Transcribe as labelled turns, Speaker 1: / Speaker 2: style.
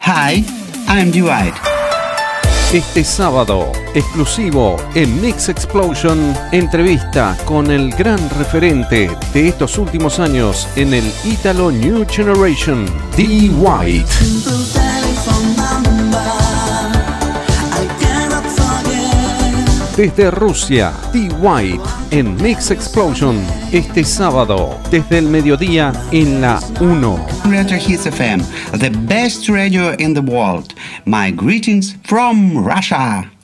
Speaker 1: Hi, I'm Dwight.
Speaker 2: Este sábado, exclusivo en Mix Explosion, entrevista con el gran referente de estos últimos años en el Italo New Generation, D-White. Desde Rusia, D-White en Mix Explosion, este sábado, desde el mediodía en la 1.
Speaker 1: Retro Hits FM, the best radio in the world. My greetings from Russia.